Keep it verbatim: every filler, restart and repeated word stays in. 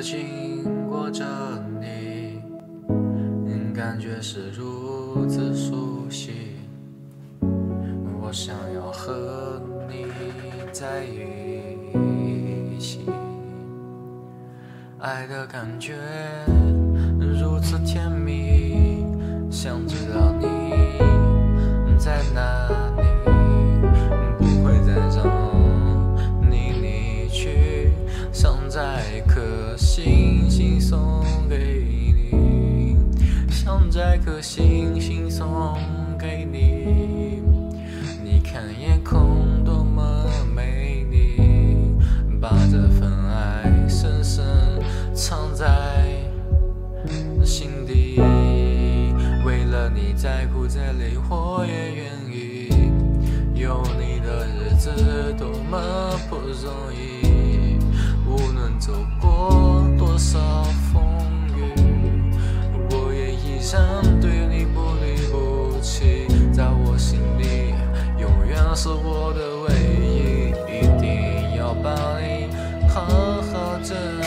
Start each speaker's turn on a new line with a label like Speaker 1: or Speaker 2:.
Speaker 1: 次经过这里，感觉是如此熟悉。我想要和你在一起，爱的感觉如此甜蜜，想知道你在哪里，不会再让你离去，想摘颗星星送给你，想摘颗星星送给你。你看夜空多么美丽，把这份爱深深藏在心底。为了你在哭在泪，我也愿意。有你的日子多么不容易，无论走过多少风雨，我也依然对你不离不弃。在我心里永远是我的唯一，一定要把你好好珍